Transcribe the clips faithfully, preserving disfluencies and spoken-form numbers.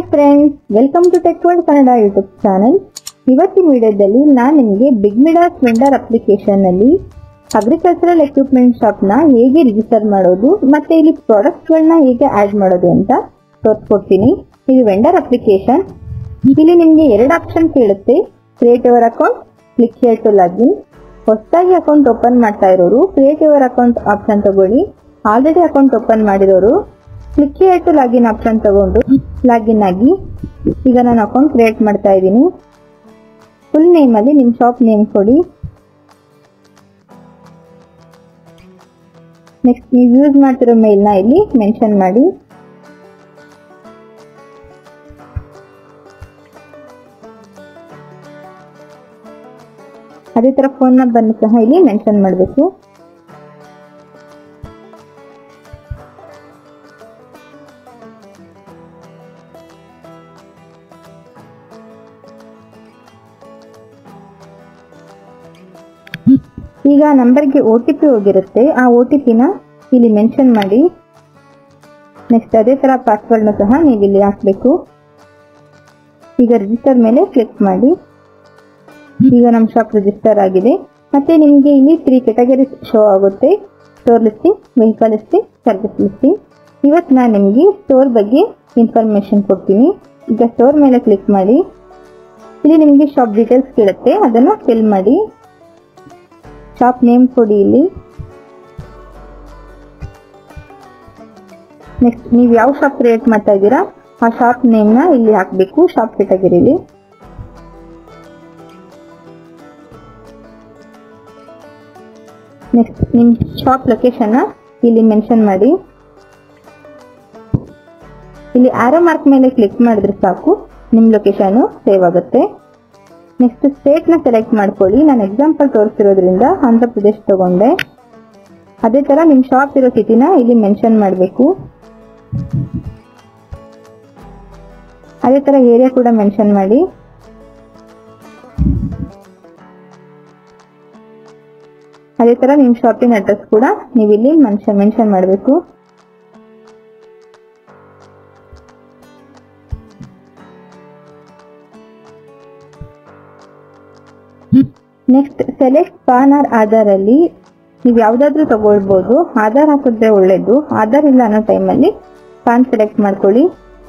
Friends, welcome to tech world Kannada YouTube channel. ಇವತ್ತಿನ ವಿಡಿಯೋದಲ್ಲಿ ನಾನು ನಿಮಗೆ ಬಿಗ್ ಮಿಡಾಸ್ ವೆಂಡರ್ ಅಪ್ಲಿಕೇಶನ್ ನಲ್ಲಿ ಅಗ್ರಿಕಲ್ಚರಲ್ ಎಕ್ವಿಪ್ಮೆಂಟ್ ಶಾಪ್ ನ ಹೇಗೆ ರಿಜಿಸ್ಟರ್ ಮಾಡೋದು ಮತ್ತೆ ಇಲ್ಲಿ ಪ್ರಾಡಕ್ಟ್ಸ್ ಗಳನ್ನ ಹೇಗೆ ಆಡ್ ಮಾಡೋದು ಅಂತ ತೋರಿಸ್ಕೊಡ್ತೀನಿ. ಇದು ವೆಂಡರ್ ಅಪ್ಲಿಕೇಶನ್. ಇಲ್ಲಿ ನಿಮಗೆ ಎರಡು ಆಪ್ಷನ್ ಕೇಳುತ್ತೆ, create your account, click here to login. ಹೊಸದಾಗಿ ಅಕೌಂಟ್ ಓಪನ್ ಮಾಡ್ತಾ ಇರೋರು ಕ್ರಿಯೇಟ್ ಯುವರ್ ಅಕೌಂಟ್ ಆಪ್ಷನ್ ತಗೊಳ್ಳಿ. ಆಲ್ರೆಡಿ ಅಕೌಂಟ್ ಓಪನ್ ಮಾಡಿರೋರು click here to login option ತಗೊಂಡು ಲಾಗಿನ್ ಆಗಿ. ಈಗ ನಾನು ಅಕೌಂಟ್ ಕ್ರಿಯೇಟ್ ಮಾಡ್ತಾ ಇದ್ದೀನಿ. ಫುಲ್ ನೇಮ್ ಅಲ್ಲಿ ನಿಮ್ಮ ಶಾಪ್ ನೇಮ್ ಕೊಡಿ. ನೆಕ್ಸ್ಟ್ ನೀವು ಯೂಸ್ ಮಾಡ್ತಿರೋ ಮೇಲ್ ನ ಇಲ್ಲಿ ಮೆನ್ಷನ್ ಮಾಡಿ. ಅದೇ ತರ ಫೋನ್ ನಂಬರ್ ಸಹ ಇಲ್ಲಿ ಮೆನ್ಷನ್ ಮಾಡಬೇಕು. ಈಗ ನಂಬರ್ಗೆ ಒ ಟಿ ಪಿ ಹೋಗಿರುತ್ತೆ, ಆ ಒ ಟಿ ಪಿನ ಇಲ್ಲಿ ಮೆನ್ಷನ್ ಮಾಡಿ. ನೆಕ್ಸ್ಟ್ ಅದೇ ತರ ಪಾಸ್ವರ್ಡ್ನ ಸಹ ನೀವು ಇಲ್ಲಿ ಹಾಕಬೇಕು. ಈಗ ರಿಜಿಸ್ಟರ್ ಮೇಲೆ ಕ್ಲಿಕ್ ಮಾಡಿ. ಈಗ ನಮ್ಮ ಶಾಪ್ ರಿಜಿಸ್ಟರ್ ಆಗಿದೆ. ಮತ್ತೆ ನಿಮಗೆ ಇಲ್ಲಿ ತ್ರೀ ಕ್ಯಾಟಗರೀಸ್ ಶೋ ಆಗುತ್ತೆ, store listing, vehicle listing, service listing. ಇವತ್ತು ನಾನು ನಿಮಗೆ ಸ್ಟೋರ್ ಬಗ್ಗೆ ಇನ್ಫಾರ್ಮೇಶನ್ ಕೊಡ್ತೀನಿ. ಈಗ ಸ್ಟೋರ್ ಮೇಲೆ ಕ್ಲಿಕ್ ಮಾಡಿ. ಇಲ್ಲಿ ನಿಮಗೆ ಶಾಪ್ ಡೀಟೇಲ್ಸ್ ಕೇಳುತ್ತೆ, ಅದನ್ನು ಫಿಲ್ ಮಾಡಿ. ಶಾಪ್ ನೇಮ್ ಕೊಡಿ ಇಲ್ಲಿ. ನೆಕ್ಸ್ಟ್ ನೀವು ಯಾವ ಶಾಪ್ ಕ್ರಿಯೇಟ್ ಮಾಡ್ತಾ ಇದ್ದೀರಾ ಆ ಶಾಪ್ ನೇಮ್ ನ ಇಲ್ಲಿ ಹಾಕಬೇಕು ಶಾಪ್ ಕ್ಯಾಟಗರಿಲಿ. ನೆಕ್ಸ್ಟ್ ನಿಮ್ ಶಾಪ್ ಲೊಕೇಶನ್ ಇಲ್ಲಿ ಮೆನ್ಷನ್ ಮಾಡಿ. ಇಲ್ಲಿ ಆರೋ ಮಾರ್ಕ್ ಮೇಲೆ ಕ್ಲಿಕ್ ಮಾಡಿದ್ರೆ ಸಾಕು, ನಿಮ್ ಲೊಕೇಶನ್ ಸೇವ್ ಆಗುತ್ತೆ. ನೆಕ್ಸ್ಟ್ ಸ್ಟೇಟ್ ನ ಸೆಲೆಕ್ಟ್ ಮಾಡ್ಕೊಳ್ಳಿ. ನಾನು ಎಕ್ಸಾಂಪಲ್ ತೋರಿಸಿರೋದ್ರಿಂದ ಆಂಧ್ರ ಪ್ರದೇಶ್ ತಗೊಂಡೆ. ಅದೇ ತರ ನಿಮ್ ಶಾಪ್ ಇರೋ ಸಿಟಿನ ಇಲ್ಲಿ ಮೆನ್ಷನ್ ಮಾಡಬೇಕು. ಅದೇ ತರ ಏರಿಯಾ ಕೂಡ ಮೆನ್ಷನ್ ಮಾಡಿ. ಅದೇ ತರ ನಿಮ್ ಶಾಪಿನ ಅಡ್ರೆಸ್ ಕೂಡ ನೀವು ಇಲ್ಲಿ ಮೆನ್ಷನ್ ಮೆನ್ಷನ್ ಮಾಡಬೇಕು. Next select PAN or Aadhaar ಅಲ್ಲಿ ನೀವು ಯಾವ್ದಾದ್ರು ತಗೊಳ್ಬಹುದು. ಆಧಾರ್ ಹಾಕಿದ್ರೆ ಒಳ್ಳೇದು. ಆಧಾರ್ ಇಲ್ಲ ಅನ್ನೋ ಟೈಮಲ್ಲಿ ಪಾನ್ ಸೆಲೆಕ್ಟ್ ಮಾಡ್ಕೊಳ್ಳಿ.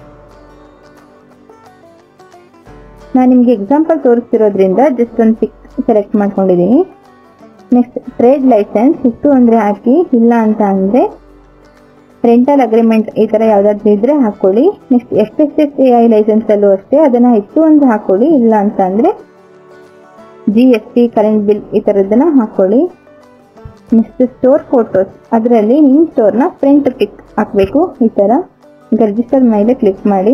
ನಾನು ನಿಮ್ಗೆ ಎಕ್ಸಾಂಪಲ್ ತೋರಿಸ್ತಿರೋದ್ರಿಂದ ಜಸ್ಟ್ ಒಂದು ಪಿಕ್ ಸೆಲೆಕ್ಟ್ ಮಾಡ್ಕೊಂಡಿದ್ದೀನಿ. ನೆಕ್ಸ್ಟ್ ಟ್ರೇಡ್ ಲೈಸೆನ್ಸ್ ಇತ್ತು ಅಂದ್ರೆ ಹಾಕಿ, ಇಲ್ಲ ಅಂತ ಅಂದ್ರೆ ರೆಂಟಲ್ ಅಗ್ರಿಮೆಂಟ್ ಈ ತರ ಯಾವ್ದಾದ್ರು ಇದ್ರೆ ಹಾಕೊಳ್ಳಿ. Next F S S A I licence ಅಲ್ಲೂ ಅಷ್ಟೇ, ಅದನ್ನ ಇತ್ತು ಅಂದ್ರೆ ಹಾಕೊಳ್ಳಿ, ಇಲ್ಲ ಅಂತ ಅಂದ್ರೆ G S T, current bill ಈ ತರದನ್ನ ಹಾಕೊಳ್ಳಿ. ನೆಕ್ಸ್ಟ್ ಸ್ಟೋರ್ ಫೋಟೋಸ್, ಅದರಲ್ಲಿ ನಿಮ್ಮ ಸ್ಟೋರ್ ನ ಫ್ರಂಟ್ ಪಿಕ್ ಹಾಕ್ಬೇಕು ಈ ತರ. ಈಗ ರಿಜಿಸ್ಟರ್ ಮೇಲೆ ಕ್ಲಿಕ್ ಮಾಡಿ.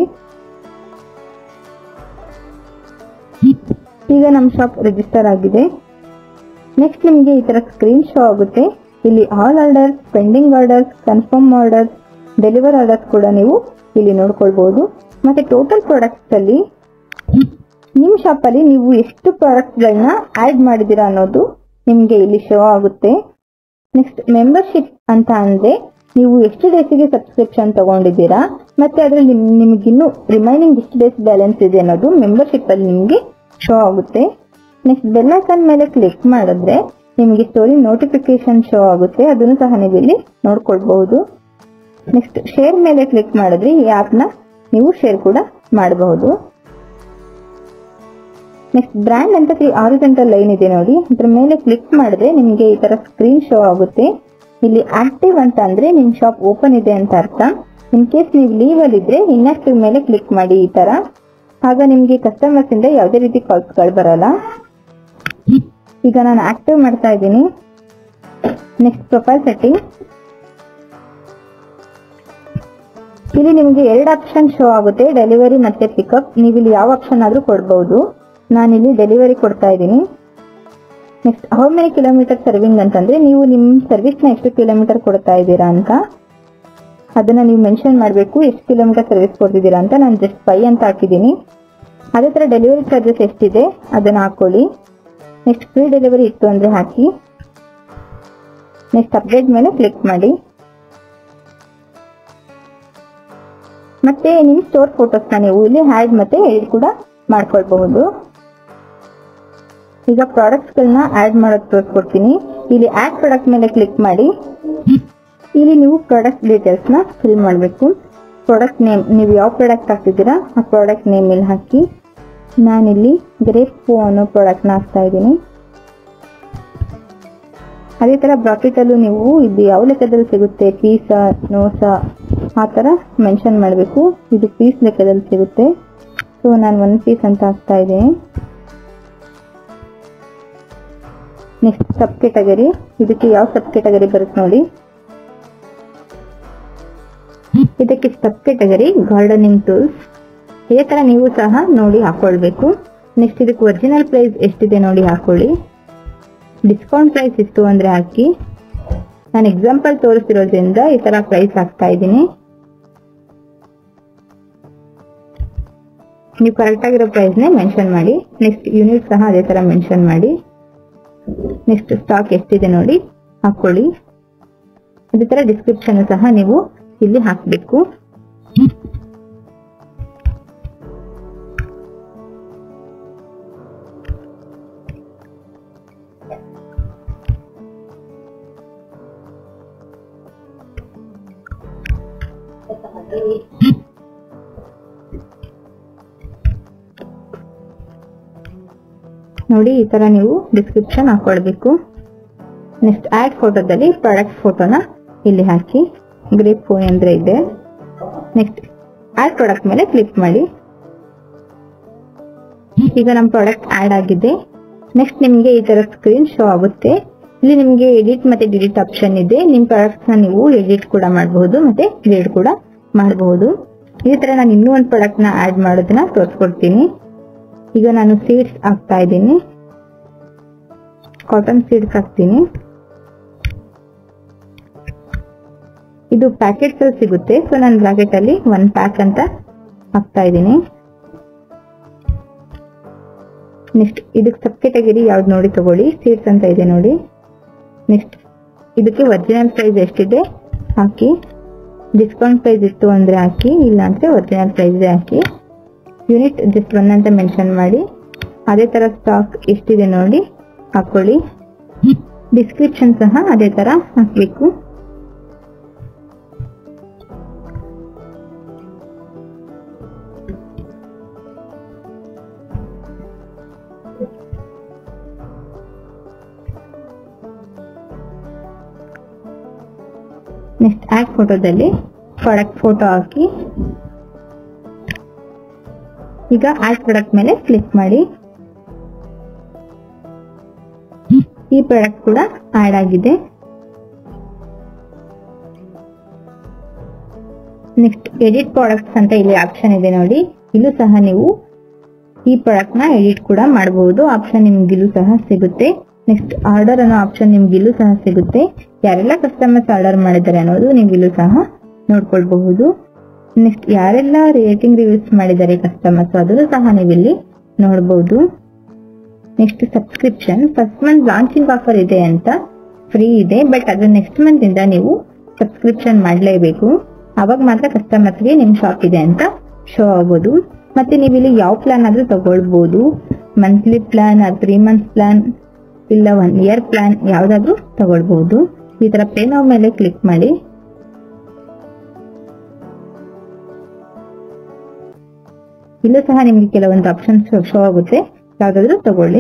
ಈಗ ನಮ್ಮ ಶಾಪ್ ರಿಜಿಸ್ಟರ್ ಆಗಿದೆ. ನೆಕ್ಸ್ಟ್ ನಿಮಗೆ ಈ ತರ ಸ್ಕ್ರೀನ್ ಶೋ ಆಗುತ್ತೆ. ಇಲ್ಲಿ all orders, pending orders, confirm orders, deliver orders ಕೂಡ ನೀವು ಇಲ್ಲಿ ನೋಡ್ಕೊಳ್ಬಹುದು. ಮತ್ತೆ ಟೋಟಲ್ ಪ್ರಾಡಕ್ಟ್ಸ್ ಅಲ್ಲಿ ನಿಮ್ ಶಾಪ್ ಅಲ್ಲಿ ನೀವು ಎಷ್ಟು ಪ್ರಾಡಕ್ಟ್ ಗಳನ್ನ ಆಡ್ ಮಾಡಿದೀರಾ ಅನ್ನೋದು ನಿಮ್ಗೆ ಇಲ್ಲಿ ಶೋ ಆಗುತ್ತೆ. ನೆಕ್ಸ್ಟ್ ಮೆಂಬರ್ಶಿಪ್ ಅಂತ ಅಂದ್ರೆ ನೀವು ಎಷ್ಟು ಡೇಸ್ಗೆ ಸಬ್ಸ್ಕ್ರಿಪ್ಷನ್ ತಗೊಂಡಿದ್ದೀರಾ, ಮತ್ತೆ ಅದ್ರಲ್ಲಿ ನಿಮ್ಗೆ ಇನ್ನು ರಿಮೈನಿಂಗ್ ಎಷ್ಟು ಡೇಸ್ ಬ್ಯಾಲೆನ್ಸ್ ಇದೆ ಅನ್ನೋದು ಮೆಂಬರ್ಶಿಪ್ ಅಲ್ಲಿ ನಿಮ್ಗೆ ಶೋ ಆಗುತ್ತೆ. ನೆಕ್ಸ್ಟ್ ಬೆಲ್ ಐಕಾನ್ ಮೇಲೆ ಕ್ಲಿಕ್ ಮಾಡಿದ್ರೆ ನಿಮಗೆ ಸ್ಟೋರಿ ನೋಟಿಫಿಕೇಶನ್ ಶೋ ಆಗುತ್ತೆ, ಅದನ್ನು ಸಹ ನೀವು ಇಲ್ಲಿ ನೋಡ್ಕೊಳ್ಬಹುದು. ನೆಕ್ಸ್ಟ್ ಶೇರ್ ಮೇಲೆ ಕ್ಲಿಕ್ ಮಾಡಿದ್ರೆ ಈ ಆಪ್ ನ ನೀವು ಶೇರ್ ಕೂಡ ಮಾಡಬಹುದು. ನೆಕ್ಸ್ಟ್ ಬ್ರ್ಯಾಂಡ್ ಅಂತ ಹಾರಿಜಾಂಟಲ್ ಲೈನ್ ಇದೆ ನೋಡಿ, ಅದ್ರ ಮೇಲೆ ಕ್ಲಿಕ್ ಮಾಡಿದ್ರೆ ನಿಮ್ಗೆ ಈ ತರ ಸ್ಕ್ರೀನ್ ಶೋ ಆಗುತ್ತೆ. ಇಲ್ಲಿ ಆಕ್ಟಿವ್ ಅಂತ ಅಂದ್ರೆ ನಿಮ್ ಶಾಪ್ ಓಪನ್ ಇದೆ ಅಂತ ಅರ್ಥ. ಇನ್ ಕೇಸ್ ನೀವು ಲೀವ್ ಅಲ್ಲಿ ಇದ್ರೆ ಇನ್ಆಕ್ಟಿವ್ ಮೇಲೆ ಕ್ಲಿಕ್ ಮಾಡಿ ಈ ತರ. ಆಗ ನಿಮ್ಗೆ ಕಸ್ಟಮರ್ಸ್ ಇಂದ ಯಾವುದೇ ರೀತಿ ಕಾಲ್ಸ್ ಗಳು ಬರಲ್ಲ. ಈಗ ನಾನು ಆಕ್ಟಿವ್ ಮಾಡ್ತಾ ಇದ್ದೀನಿ. Next profile setting. ಇಲ್ಲಿ ನಿಮ್ಗೆ ಎರಡು ಆಪ್ಷನ್ ಶೋ ಆಗುತ್ತೆ, ಡೆಲಿವರಿ ಮತ್ತೆ ಪಿಕಪ್. ನೀವು ಇಲ್ಲಿ ಯಾವ ಆಪ್ಷನ್ ಆದ್ರೂ ಕೊಡಬಹುದು. ನಾನಿಲ್ಲಿ ಡೆಲಿವರಿ ಕೊಡ್ತಾ ಇದ್ದೀನಿ. Next how many kilometre serving ಅಂತಂದ್ರೆ ನೀವು ನಿಮ್ ಸರ್ವಿಸ್ ನ ಎಷ್ಟು ಕಿಲೋಮೀಟರ್ ಕೊಡ್ತಾ ಇದ್ದೀರಾ ಅಂತ ಅದನ್ನ ನೀವು ಮೆನ್ಷನ್ ಮಾಡಬೇಕು. ಎಷ್ಟು ಕಿಲೋಮೀಟರ್ ಸರ್ವಿಸ್ ಕೊಡ್ತಿದ್ದೀರಾ ಅಂತ. ನಾನು ಜಸ್ಟ್ ಫೈವ್ ಅಂತ ಹಾಕಿದ್ದೀನಿ. ಅದೇ ತರ ಡೆಲಿವರಿ ಚಾರ್ಜಸ್ ಎಷ್ಟಿದೆ ಅದನ್ನ ಹಾಕೊಳ್ಳಿ. ನೆಕ್ಸ್ಟ್ ಫ್ರೀ ಡೆಲಿವರಿ ಇತ್ತು ಅಂದ್ರೆ ಹಾಕಿ. ನೆಕ್ಸ್ಟ್ ಅಪ್ಡೇಟ್ ಮೇಲೆ ಕ್ಲಿಕ್ ಮಾಡಿ. ಮತ್ತೆ ನಿಮ್ ಸ್ಟೋರ್ ಫೋಟೋಸ್ ನ ನೀವು ಇಲ್ಲಿ ಆಡ್ ಮತ್ತೆ ಎಡಿಟ್ ಕೂಡ ಮಾಡ್ಕೊಳ್ಬಹುದು. ಈಗ ಪ್ರಾಡಕ್ಟ್ಸ್ ಗಳನ್ನ ಆಡ್ ಮಾಡೋದು ತೋರಿಸ್ಕೊಡ್ತೀನಿ. ಇಲ್ಲಿ ಆಡ್ ಪ್ರಾಡಕ್ಟ್ ಮೇಲೆ ಕ್ಲಿಕ್ ಮಾಡಿ ಇಲ್ಲಿ ನೀವು ಪ್ರಾಡಕ್ಟ್ ಡೀಟೇಲ್ಸ್ ನ ಫಿಲ್ ಮಾಡಬೇಕು. ಪ್ರಾಡಕ್ಟ್ ನೇಮ್ ನೀವು ಯಾವ ಪ್ರಾಡಕ್ಟ್ ಹಾಕ್ತಿದ್ದೀರಾ ಆ ಪ್ರಾಡಕ್ಟ್ ನೇಮ್ ಇಲ್ಲಿ ಹಾಕಿ. ನಾನಿಲ್ಲಿ ಗ್ರೇಪ್ ಅನ್ನೋ ಪ್ರಾಡಕ್ಟ್ ನ ಹಾಕ್ತಾ ಇದ್ದೀನಿ. ಅದೇ ತರ ಬ್ರಾಕೆಟ್ ಅಲ್ಲೂ ನೀವು ಇದು ಯಾವ ಲೆಕ್ಕದಲ್ಲಿ ಸಿಗುತ್ತೆ, ಪೀಸ ನೋಸ ಆ ತರ ಮೆನ್ಷನ್ ಮಾಡಬೇಕು. ಇದು ಪೀಸ್ ಲೆಕ್ಕದಲ್ಲಿ ಸಿಗುತ್ತೆ, ಸೊ ನಾನು ಒನ್ ಪೀಸ್ ಅಂತ ಹಾಕ್ತಾ ಇದ್ದೀನಿ. ನೆಕ್ಸ್ಟ್ ಸಬ್ ಕೆಟಗರಿ, ಇದಕ್ಕೆ ಯಾವ ಸಬ್ ಕೆಟಗರಿ ಬರುತ್ತೆ ನೋಡಿ. ಇದಕ್ಕೆ ಸಬ್ ಕೆಟಗರಿ ಗಾರ್ಡನಿಂಗ್ ಟೂಲ್ಸ್. ಇದೇ ತರ ನೀವು ಸಹ ನೋಡಿ ಹಾಕೊಳ್ಬೇಕು. ನೆಕ್ಸ್ಟ್ ಇದಕ್ಕೆ ಒರಿಜಿನಲ್ ಪ್ರೈಸ್ ಎಷ್ಟಿದೆ ನೋಡಿ ಹಾಕೊಳ್ಳಿ. ಡಿಸ್ಕೌಂಟ್ ಪ್ರೈಸ್ ಇಷ್ಟು ಅಂದ್ರೆ ಹಾಕಿ. ನಾನು ಎಕ್ಸಾಂಪಲ್ ತೋರಿಸ್ತಿರೋದ್ರಿಂದ ಈ ತರ ಪ್ರೈಸ್ ಹಾಕ್ತಾ ಇದ್ದೀನಿ. ನೀವು ಕರೆಕ್ಟ್ ಆಗಿರೋ ಪ್ರೈಸ್ ನೇ ಮೆನ್ಷನ್ ಮಾಡಿ. ನೆಕ್ಸ್ಟ್ ಯೂನಿಟ್ ಸಹ ಅದೇ ತರ ಮೆನ್ಷನ್ ಮಾಡಿ. ನೆಕ್ಸ್ಟ್ ಸ್ಟಾಕ್ ಎಷ್ಟಿದೆ ನೋಡಿ ಹಾಕೊಳ್ಳಿ. ಅದೇ ತರ ಡಿಸ್ಕ್ರಿಪ್ಷನ್ ಸಹ ನೀವು ಇಲ್ಲಿ ಹಾಕಬೇಕು. ನೋಡಿ ಈ ತರ ನೀವು ಡಿಸ್ಕ್ರಿಪ್ಷನ್ ಹಾಕೊಳ್ಬೇಕು. ನೆಕ್ಸ್ಟ್ ಆಡ್ ಫೋಟೋದಲ್ಲಿ ಪ್ರಾಡಕ್ಟ್ ಫೋಟೋನ ಇಲ್ಲಿ ಹಾಕಿ. ಗ್ರೇಪ್ ಫೋನ್ ಅಂದ್ರೆ ಇದೆ. ನೆಕ್ಸ್ಟ್ ಆಡ್ ಪ್ರಾಡಕ್ಟ್ ಮೇಲೆ ಕ್ಲಿಕ್ ಮಾಡಿ. ಈಗ ನಮ್ಮ ಪ್ರಾಡಕ್ಟ್ ಆಡ್ ಆಗಿದೆ. ನೆಕ್ಸ್ಟ್ ನಿಮಗೆ ಈ ತರ ಸ್ಕ್ರೀನ್ ಶೋ ಆಗುತ್ತೆ. ಇಲ್ಲಿ ನಿಮಗೆ ಎಡಿಟ್ ಮತ್ತೆ ಡಿಲೀಟ್ ಆಪ್ಷನ್ ಇದೆ. ನಿಮ್ ಪ್ರಾಡಕ್ಟ್ ನ ನೀವು ಎಡಿಟ್ ಕೂಡ ಮಾಡಬಹುದು ಮತ್ತೆ ಡಿಲೀಟ್ ಕೂಡ ಮಾಡಬಹುದು. ಈ ತರ ನಾನು ಇನ್ನೂ ಒಂದು ಪ್ರಾಡಕ್ಟ್ ನ ಆಡ್ ಮಾಡೋದನ್ನ ತೋರಿಸ್ಕೊಡ್ತೀನಿ. ಈಗ ನಾನು ಸೀಡ್ಸ್ ಹಾಕ್ತಾ ಇದ್ದೀನಿ. ಕಾಟನ್ ಸೀಡ್ಸ್ ಹಾಕ್ತೀನಿ. ಇದು ಪ್ಯಾಕೆಟ್ಸ್ ಅಲ್ಲಿ ಸಿಗುತ್ತೆ, ಸೊ ನಾನು ಬ್ರಾಕೆಟ್ ಅಲ್ಲಿ ಒನ್ ಪ್ಯಾಕ್ ಅಂತ ಹಾಕ್ತಾ ಇದ್ದೀನಿ. ನೆಕ್ಸ್ಟ್ ಇದಕ್ಕೆ ಸಬ್ ಕೆಟಗರಿ ಯಾವ್ದು ನೋಡಿ ತಗೊಳ್ಳಿ. ಸೀಡ್ಸ್ ಅಂತ ಇದೆ ನೋಡಿ. ನೆಕ್ಸ್ಟ್ ಇದಕ್ಕೆ ಒರಿಜಿನಲ್ ಪ್ರೈಸ್ ಎಷ್ಟಿದೆ ಹಾಕಿ. ಡಿಸ್ಕೌಂಟ್ ಪ್ರೈಸ್ ಇತ್ತು ಅಂದ್ರೆ ಹಾಕಿ, ಇಲ್ಲ ಅಂದ್ರೆ ಒರಿಜಿನಲ್ ಪ್ರೈಸ್ ಹಾಕಿ. ಯೂನಿಟ್ ಜಸ್ಟ್ ಒನ್ ಅಂತ ಮೆನ್ಷನ್ ಮಾಡಿ. ಅದೇ ತರ ಸ್ಟಾಕ್ ಎಷ್ಟಿದೆ ನೋಡಿ ಹಾಕೊಳ್ಳಿ. ಡಿಸ್ಕ್ರಿಪ್ಷನ್ ಸಹ ಅದೇ ತರ ಹಾಕ್ಬೇಕು. ನೆಕ್ಸ್ಟ್ ಆಡ್ ಫೋಟೋದಲ್ಲಿ ಪ್ರಾಡಕ್ಟ್ ಫೋಟೋ ಹಾಕಿ. ಈಗ ಆಡ್ ಪ್ರಾಡಕ್ಟ್ ಮೇಲೆ ಕ್ಲಿಕ್ ಮಾಡಿ. ಈ ಪ್ರಾಡಕ್ಟ್ ಕೂಡ ಆಡ್ ಆಗಿದೆ. ನೆಕ್ಸ್ಟ್ ಎಡಿಟ್ ಪ್ರಾಡಕ್ಟ್ಸ್ ಅಂತ ಇಲ್ಲಿ ಆಪ್ಷನ್ ಇದೆ ನೋಡಿ. ಇಲ್ಲೂ ಸಹ ನೀವು ಈ ಪ್ರಾಡಕ್ಟ್ ನ ಎಡಿಟ್ ಕೂಡ ಮಾಡಬಹುದು. ಆಪ್ಷನ್ ನಿಮ್ಗಿಲ್ಲೂ ಸಹ ಸಿಗುತ್ತೆ. ನೆಕ್ಸ್ಟ್ ಆರ್ಡರ್ ಅನ್ನೋ ಆಪ್ಷನ್ ನಿಮ್ಗಿಲ್ಲೂ ಸಹ ಸಿಗುತ್ತೆ. ಯಾರೆಲ್ಲ ಕಸ್ಟಮರ್ಸ್ ಆರ್ಡರ್ ಮಾಡಿದ್ದಾರೆ ಅನ್ನೋದು ನೀವು ಇಲ್ಲೂ ಸಹ ನೋಡ್ಕೊಳ್ಬಹುದು. ನೆಕ್ಸ್ಟ್ ಯಾರೆಲ್ಲ ರೇಟಿಂಗ್ ರಿವ್ಯೂಸ್ ಮಾಡಿದ್ದಾರೆ ಕಸ್ಟಮರ್ಸ್ ಅದನ್ನು ಸಹ ನೀವು ಇಲ್ಲಿ ನೋಡಬಹುದು. Next subscription, first month launching offer ಇದೆ ಅಂತ ಫ್ರೀ ಇದೆ, ಬಟ್ ಅದು ನೆಕ್ಸ್ಟ್ ಮಂತ್ ಇಂದ ನೀವು ಸಬ್ಸ್ಕ್ರಿಪ್ಷನ್ ಮಾಡಲೇಬೇಕು. ಅವಾಗ ಮಾತ್ರ ಕಸ್ಟಮರ್ಸ್ಗೆ ನಿಮ್ ಶಾಪ್ ಇದೆ ಅಂತ ಶೋ ಆಗೋದು. ಮತ್ತೆ ನೀವು ಇಲ್ಲಿ ಯಾವ ಪ್ಲಾನ್ ಆದ್ರೂ ತಗೊಳ್ಬಹುದು. Monthly plan, three months plan, ಇಲ್ಲ ಒನ್ ಇಯರ್ ಪ್ಲಾನ್ ಯಾವ್ದಾದ್ರು ತಗೊಳ್ಬಹುದು. ಈ ತರ ಪೇ ನೌ ಮೇಲೆ ಕ್ಲಿಕ್ ಮಾಡಿ. ಇಲ್ಲೂ ಸಹ ನಿಮ್ಗೆ ಕೆಲವೊಂದು ಆಪ್ಷನ್ಸ್ ಶೋ ಆಗುತ್ತೆ, ಯಾವ್ದಾದ್ರು ತಗೊಳ್ಳಿ.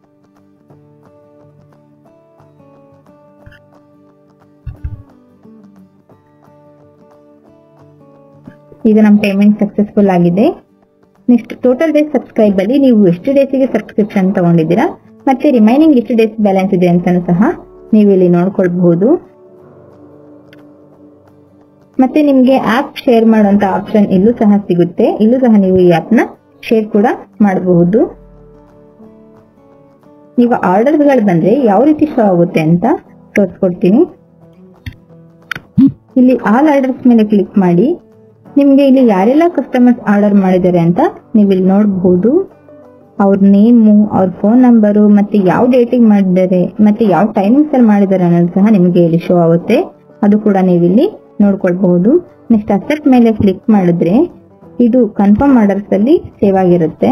ಈಗ ನಮ್ಮ ಪೇಮೆಂಟ್ ಸಕ್ಸಸ್ಫುಲ್ ಆಗಿದೆ. ನೆಕ್ಸ್ಟ್ ಟೋಟಲ್ ಡೇಸ್ ಸಬ್ಸ್ಕ್ರೈಬ್ ಅಲ್ಲಿ ನೀವು ಎಷ್ಟು ಡೇಸಿಗೆ ಸಬ್ಸ್ಕ್ರಿಪ್ಷನ್ ತಗೊಂಡಿದ್ದೀರಾ ಮತ್ತೆ ರಿಮೈನಿಂಗ್ ಎಷ್ಟು ಡೇಸ್ ಬ್ಯಾಲೆನ್ಸ್ ಇದೆ ಅಂತಾನು ಸಹ ನೀವು ಇಲ್ಲಿ ನೋಡ್ಕೊಳ್ಬಹುದು. ಮತ್ತೆ ನಿಮ್ಗೆ ಆಪ್ ಶೇರ್ ಮಾಡುವಂತ ಆಪ್ಷನ್ ಇಲ್ಲೂ ಸಹ ಸಿಗುತ್ತೆ. ಇಲ್ಲೂ ಸಹ ನೀವು ಈ ಆಪ್ ನ ಶೇರ್ ಕೂಡ ಮಾಡಬಹುದು. ಈಗ ಆರ್ಡರ್ ಗಳು ಬಂದ್ರೆ ಯಾವ ರೀತಿ ಶೋ ಆಗುತ್ತೆ ಅಂತ ತೋರಿಸ್ಕೊಡ್ತೀನಿ. ಇಲ್ಲಿ ಆಲ್ ಆರ್ಡರ್ಸ್ ಮೇಲೆ ಕ್ಲಿಕ್ ಮಾಡಿ. ನಿಮ್ಗೆ ಇಲ್ಲಿ ಯಾರೆಲ್ಲ ಕಸ್ಟಮರ್ಸ್ ಆರ್ಡರ್ ಮಾಡಿದ್ದಾರೆ ಅಂತ ನೀವು ಇಲ್ಲಿ ನೋಡಬಹುದು. ಅವ್ರ ನೇಮು, ಅವ್ರ ಫೋನ್ ನಂಬರು, ಮತ್ತೆ ಯಾವ ಡೇಟಿಗೆ ಮಾಡಿದ್ದಾರೆ, ಮತ್ತೆ ಯಾವ ಟೈಮಿಂಗ್ಸ್ ಅಲ್ಲಿ ಮಾಡಿದ್ದಾರೆ ಅನ್ನೋದು ಸಹ ನಿಮ್ಗೆ ಇಲ್ಲಿ ಶೋ ಆಗುತ್ತೆ. ಅದು ಕೂಡ ನೀವು ಇಲ್ಲಿ ನೋಡ್ಕೊಳ್ಬಹುದು. ನೆಕ್ಸ್ಟ್ ಅಸೆಟ್ ಮೇಲೆ ಕ್ಲಿಕ್ ಮಾಡಿದ್ರೆ ಇದು ಕನ್ಫರ್ಮ್ ಆರ್ಡರ್ಸ್ ಅಲ್ಲಿ ಸೇವ್ ಆಗಿರುತ್ತೆ.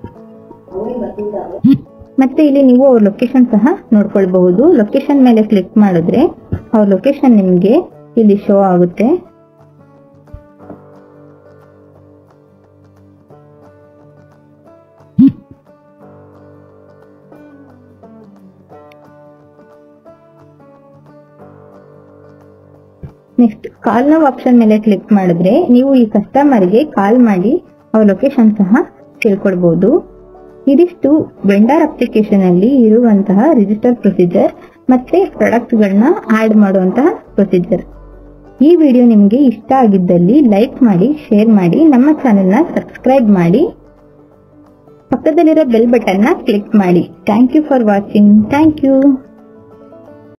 ಮತ್ತೆ ಇಲ್ಲಿ ನೀವು ಅವ್ರ ಲೊಕೇಶನ್ ಸಹ ನೋಡ್ಕೊಳ್ಬಹುದು. ಲೊಕೇಶನ್ ಮೇಲೆ ಕ್ಲಿಕ್ ಮಾಡಿದ್ರೆ ಅವ್ರ ಲೊಕೇಶನ್ ನಿಮ್ಗೆ ಇಲ್ಲಿ ಶೋ ಆಗುತ್ತೆ. ನೆಕ್ಸ್ಟ್ ಕಾಲ್ ನೌ ಆಪ್ಷನ್ ಮೇಲೆ ಕ್ಲಿಕ್ ಮಾಡಿದ್ರೆ ನೀವು ಈ ಕಸ್ಟಮರ್ಗೆ ಕಾಲ್ ಮಾಡಿ ಅವ್ರ ಲೊಕೇಶನ್ ಸಹ ತಿಳ್ಕೊಳ್ಬಹುದು. ಇದಿಷ್ಟು ವೆಂಡರ್ ಅಪ್ಲಿಕೇಶನ್ ಅಲ್ಲಿ ಇರುವಂತಹ ರಿಜಿಸ್ಟರ್ ಪ್ರೊಸೀಜರ್ ಮತ್ತೆ ಪ್ರಾಡಕ್ಟ್ ಗಳನ್ನ ಆಡ್ ಮಾಡುವಂತಹ ಪ್ರೊಸೀಜರ್. ಈ ವಿಡಿಯೋ ನಿಮ್ಗೆ ಇಷ್ಟ ಆಗಿದ್ದಲ್ಲಿ ಲೈಕ್ ಮಾಡಿ, ಶೇರ್ ಮಾಡಿ, ನಮ್ಮ ಚಾನೆಲ್ ನ ಸಬ್ಸ್ಕ್ರೈಬ್ ಮಾಡಿ, ಪಕ್ಕದಲ್ಲಿರೋ ಬೆಲ್ ಬಟನ್ ನ ಕ್ಲಿಕ್ ಮಾಡಿ. Thank you for watching. Thank you.